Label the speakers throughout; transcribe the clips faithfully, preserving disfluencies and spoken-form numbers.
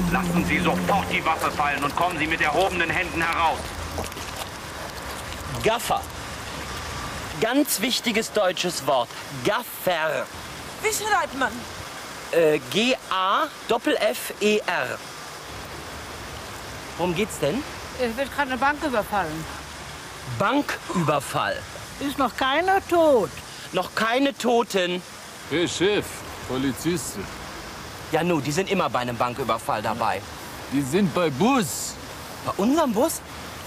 Speaker 1: Lassen Sie sofort die Waffe fallen und kommen Sie mit erhobenen Händen heraus.
Speaker 2: Gaffer. Ganz wichtiges deutsches Wort. Gaffer.
Speaker 3: Wie schreibt man?
Speaker 2: Äh, G A F F E R. Worum geht's denn?
Speaker 4: Es wird gerade eine Bank überfallen.
Speaker 2: Banküberfall.
Speaker 4: Ist noch keiner tot.
Speaker 2: Noch keine Toten.
Speaker 5: Hey Chef, Polizisten.
Speaker 2: Ja, nu, die sind immer bei einem Banküberfall dabei.
Speaker 5: Die sind bei Bus.
Speaker 2: Bei unserem Bus?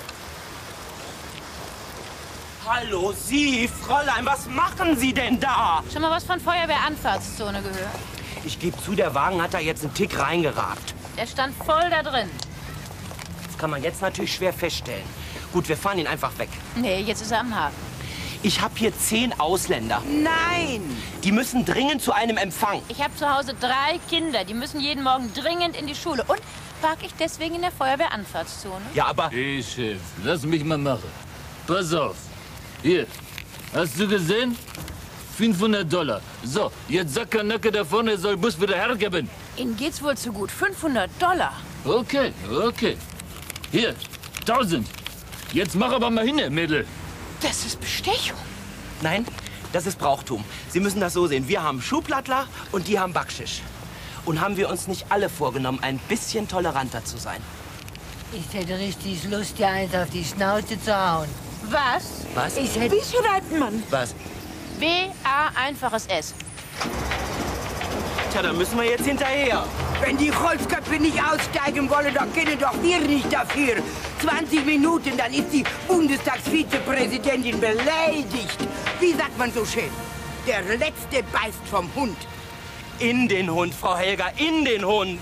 Speaker 2: Hallo, Sie, Fräulein, was machen Sie denn da?
Speaker 6: Schon mal was von Feuerwehranfahrtszone gehört?
Speaker 2: Ich gebe zu, der Wagen hat da jetzt einen Tick reingeragt.
Speaker 6: Der stand voll da drin.
Speaker 2: Das kann man jetzt natürlich schwer feststellen. Gut, wir fahren ihn einfach weg.
Speaker 6: Nee, jetzt ist er am Haken.
Speaker 2: Ich habe hier zehn Ausländer.
Speaker 3: Nein!
Speaker 2: Die müssen dringend zu einem Empfang.
Speaker 6: Ich habe zu Hause drei Kinder. Die müssen jeden Morgen dringend in die Schule. Und parke ich deswegen in der Feuerwehranfahrtszone?
Speaker 2: Ja, aber...
Speaker 5: Hey Chef, lass mich mal machen. Pass auf. Hier, hast du gesehen? fünfhundert Dollar. So, jetzt Sackernacke da vorne soll Bus wieder hergeben.
Speaker 6: Ihnen geht's wohl zu gut. fünfhundert Dollar.
Speaker 5: Okay, okay. Hier, tausend. Jetzt mach aber mal hin, Mädel.
Speaker 6: Das ist Bestechung.
Speaker 2: Nein, das ist Brauchtum. Sie müssen das so sehen. Wir haben Schuhplattler und die haben Backschisch. Und haben wir uns nicht alle vorgenommen, ein bisschen toleranter zu sein?
Speaker 7: Ich hätte richtig Lust, dir eins auf die Schnauze zu hauen.
Speaker 6: Was?
Speaker 2: Was?
Speaker 7: Ich hätte...
Speaker 3: Wie schreibt man?
Speaker 2: Was?
Speaker 6: B A einfaches S.
Speaker 2: Tja, da müssen wir jetzt hinterher.
Speaker 3: Wenn die Holzköpfe nicht aussteigen wollen, dann können doch wir nicht dafür. zwanzig Minuten, dann ist die Bundestagsvizepräsidentin beleidigt. Wie sagt man so schön? Der Letzte beißt vom Hund.
Speaker 2: In den Hund, Frau Helger, in den Hund.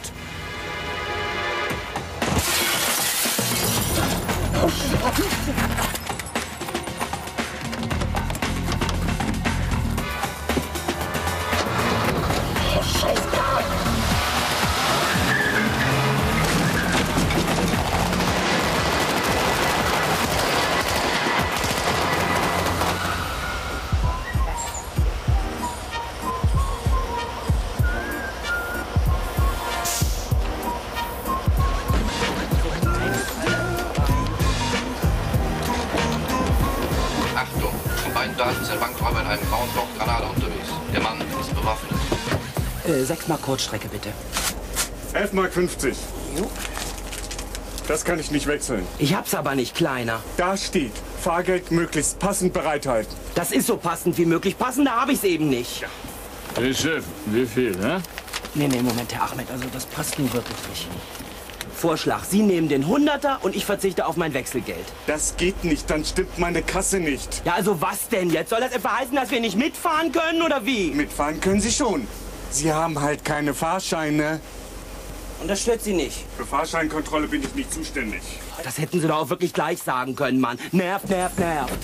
Speaker 8: Achtung, von beiden Seiten ist ein Bankräuber in einem grauen Block Granate unterwegs. Der Mann ist bewaffnet.
Speaker 2: Äh, sechs Mark Kurzstrecke, bitte.
Speaker 9: elf Mark fünfzig.
Speaker 2: Jo.
Speaker 9: Das kann ich nicht wechseln.
Speaker 2: Ich hab's aber nicht, Kleiner.
Speaker 9: Da steht, Fahrgeld möglichst passend bereithalten.
Speaker 2: Das ist so passend wie möglich. Passender habe ich's eben nicht. Ja.
Speaker 5: Hey Chef, wie viel, ne?
Speaker 2: Nee, nee, Moment, Herr Ahmed, also das passt nun wirklich nicht. Vorschlag, Sie nehmen den Hunderter und ich verzichte auf mein Wechselgeld.
Speaker 9: Das geht nicht, dann stimmt meine Kasse nicht.
Speaker 2: Ja, also was denn jetzt? Soll das etwa heißen, dass wir nicht mitfahren können oder wie?
Speaker 9: Mitfahren können Sie schon. Sie haben halt keine Fahrscheine.
Speaker 2: Und das stört Sie nicht?
Speaker 9: Für Fahrscheinkontrolle bin ich nicht zuständig.
Speaker 2: Das hätten Sie doch auch wirklich gleich sagen können, Mann. Nervt, nervt, nervt.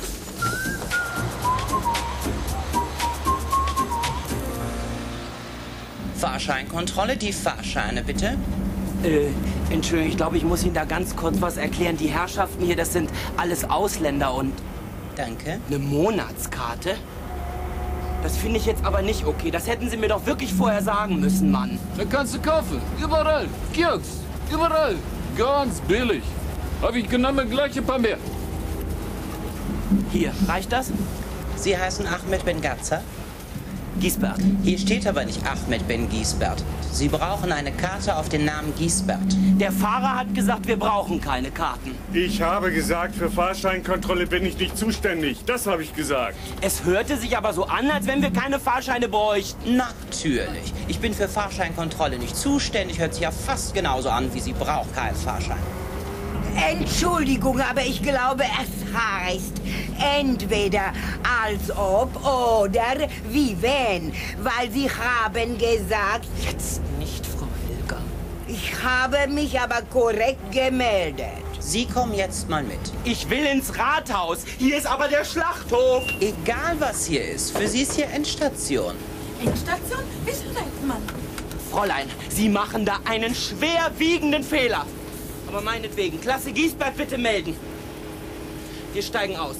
Speaker 10: Fahrscheinkontrolle, die Fahrscheine, bitte.
Speaker 2: Äh, Entschuldigung, ich glaube, ich muss Ihnen da ganz kurz was erklären. Die Herrschaften hier, das sind alles Ausländer und...
Speaker 10: Danke.
Speaker 2: Eine Monatskarte? Das finde ich jetzt aber nicht okay. Das hätten Sie mir doch wirklich vorher sagen müssen, Mann.
Speaker 5: Da kannst du kaufen. Überall. Kiosk. Überall. Ganz billig. Hab ich genommen, gleich ein paar mehr.
Speaker 2: Hier, reicht das?
Speaker 10: Sie heißen Ahmed Ben Gatzer?
Speaker 2: Giesbert.
Speaker 10: Hier steht aber nicht Ahmed Ben Giesbert. Sie brauchen eine Karte auf den Namen Giesbert.
Speaker 2: Der Fahrer hat gesagt, wir brauchen keine Karten.
Speaker 9: Ich habe gesagt, für Fahrscheinkontrolle bin ich nicht zuständig. Das habe ich gesagt.
Speaker 2: Es hörte sich aber so an, als wenn wir keine Fahrscheine bräuchten.
Speaker 10: Natürlich. Ich bin für Fahrscheinkontrolle nicht zuständig. Hört sich ja fast genauso an, wie Sie braucht keinen Fahrschein.
Speaker 3: Entschuldigung, aber ich glaube, es heißt entweder als ob oder wie wenn, weil Sie haben gesagt...
Speaker 2: Jetzt nicht, Frau Helger.
Speaker 3: Ich habe mich aber korrekt gemeldet.
Speaker 10: Sie kommen jetzt mal mit.
Speaker 2: Ich will ins Rathaus. Hier ist aber der Schlachthof.
Speaker 10: Egal, was hier ist. Für Sie ist hier Endstation.
Speaker 3: Endstation? Wie schreibt man?
Speaker 2: Fräulein, Sie machen da einen schwerwiegenden Fehler. Aber meinetwegen, Klasse Giesbert bitte melden. Wir steigen aus.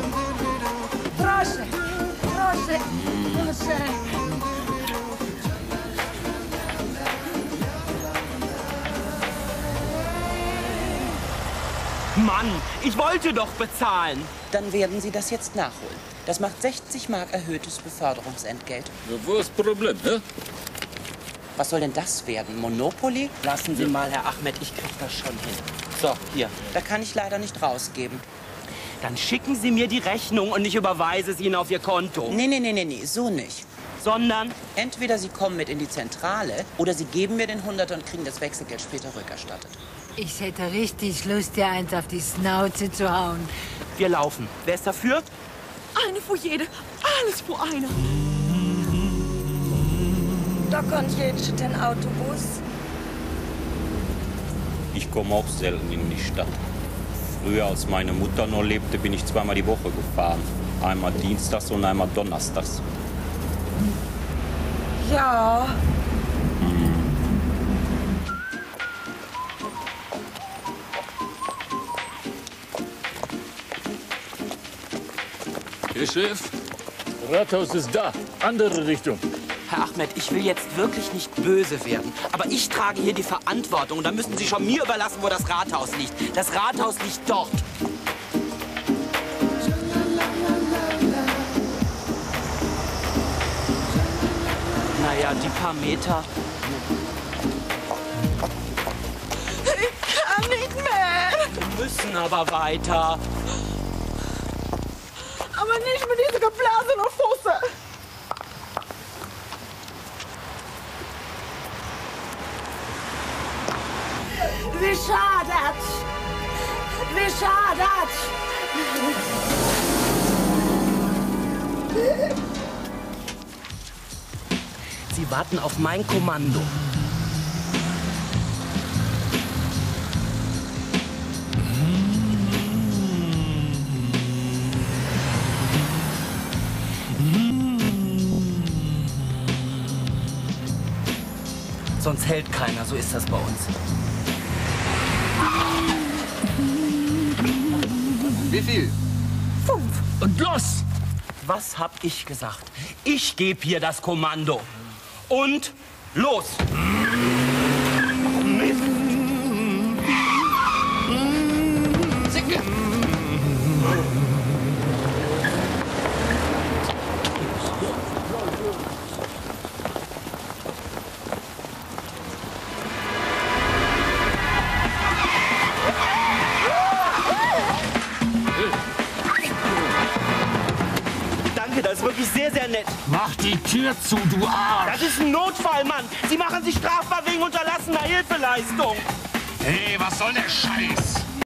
Speaker 7: Proszę, proszę, proszę.
Speaker 2: Mann, ich wollte doch bezahlen.
Speaker 10: Dann werden Sie das jetzt nachholen. Das macht sechzig Mark erhöhtes Beförderungsentgelt.
Speaker 5: Ja, wo ist das Problem, ne?
Speaker 10: Was soll denn das werden? Monopoly?
Speaker 2: Lassen Sie mal, Herr Ahmed, ich krieg das schon hin. So, hier.
Speaker 10: Da kann ich leider nicht rausgeben.
Speaker 2: Dann schicken Sie mir die Rechnung und ich überweise es Ihnen auf Ihr Konto.
Speaker 10: Nee, nee, nee, nee, nee, so nicht.
Speaker 2: Sondern?
Speaker 10: Entweder Sie kommen mit in die Zentrale oder Sie geben mir den Hunderter und kriegen das Wechselgeld später rückerstattet.
Speaker 7: Ich hätte richtig Lust, dir eins auf die Schnauze zu hauen.
Speaker 2: Wir laufen. Wer ist dafür?
Speaker 11: Eine für jede, alles für eine.
Speaker 12: Da kommt jetzt den Autobus.
Speaker 13: Ich komme auch selten in die Stadt. Früher, als meine Mutter noch lebte, bin ich zweimal die Woche gefahren. Einmal dienstags und einmal donnerstags.
Speaker 12: Ja.
Speaker 5: Herr Chef, Rathaus ist da. Andere Richtung.
Speaker 2: Herr Ahmed, ich will jetzt wirklich nicht böse werden, aber ich trage hier die Verantwortung und da müssen Sie schon mir überlassen, wo das Rathaus liegt. Das Rathaus liegt dort. Naja, die paar Meter.
Speaker 11: Ich kann nicht mehr.
Speaker 2: Wir müssen aber weiter.
Speaker 11: Aber nicht mit dieser geblasenen Fusse.
Speaker 12: Wie schadet! Wie schadet!
Speaker 2: Sie warten auf mein Kommando. Sonst hält keiner, so ist das bei uns.
Speaker 5: Wie viel?
Speaker 2: Fünf.
Speaker 5: Und los!
Speaker 2: Was hab ich gesagt? Ich gebe hier das Kommando. Und los!
Speaker 5: Zicke!
Speaker 2: Das ist wirklich sehr, sehr nett.
Speaker 5: Mach die Tür zu, du Arsch!
Speaker 2: Das ist ein Notfall, Mann. Sie machen sich strafbar wegen unterlassener Hilfeleistung.
Speaker 1: Hey, was soll der Scheiß?